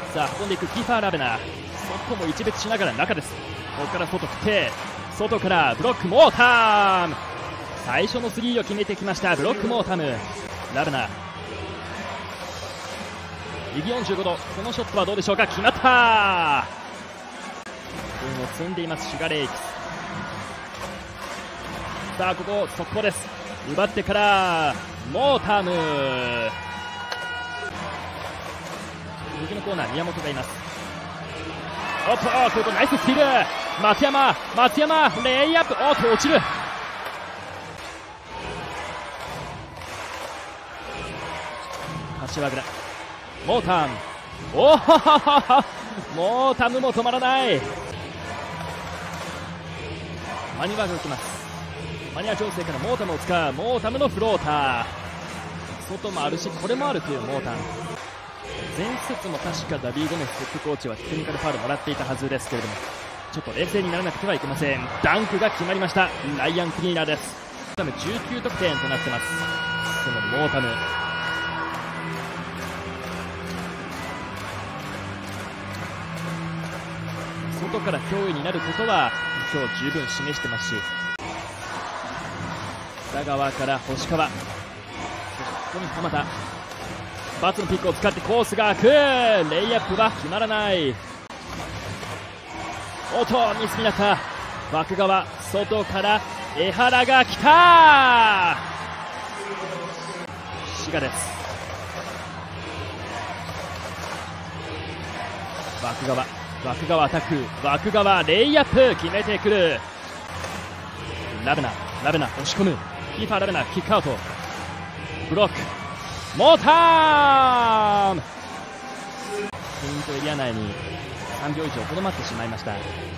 さあ運んでいくキーファー・ラベナ、外も一別しながら中です。ここから外振って外からブロックモータム、最初のスリーを決めてきましたブロックモータム。ラベナ右45度、このショットはどうでしょうか。決まった。運を積んでいますシュガレイクス。さあここ速攻です。奪ってからモータム、右のコーナー宮本がいます。おっとここナイススティール、松山レイアップ、おっと落ちる。柏倉モータム、おおモータムも止まらない。マニュアが受けます。マニュア調整からモータムを使う。モータムのフローター、外もあるしこれもあるというモータム。前節も確かダビー・ゴメスヘッドコーチはテクニカルファウルもらっていたはずですけれども、ちょっと冷静にならなくてはいけません。ダンクが決まりましたライアン・クリーナーです。19得点となってます。そのモータム、外から脅威になることは今日十分示してますし、北側から星川、そしてここに浜田、バツのピックを使ってコースが空く、レイアップは決まらない。おっとミスになった。枠側外から江原が来た。滋賀です。枠側アタック、枠側レイアップ決めてくる。ラベナ押し込む、キーファーラベナキックアウト、ブロックモータム、ペイントエリア内に3秒以上とどまってしまいました。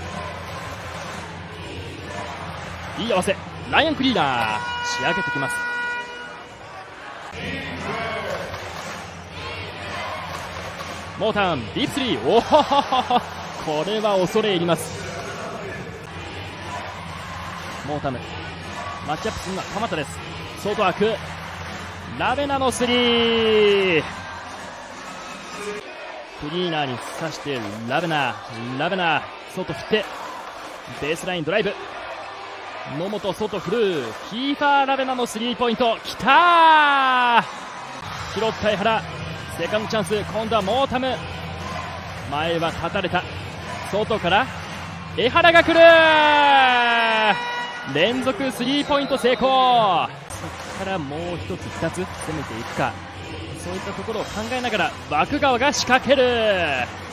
いい合わせ、ライアン・クリーナー仕上げてきます。モータムディープスリー、おおこれは恐れ入ります。モータムマッチアップするのは鎌田です。外開く、ラベナのスリー、クリーナーに刺してラベナ外振ってベースラインドライブ、野本外振る、キーファーラベナのスリーポイントきたー、拾った江原、セカンドチャンス、今度はモータム、前は立たれた、外から江原が来る、連続スリーポイント成功。そこからもう1つ2つ攻めていくか、そういったところを考えながら枠側が仕掛ける。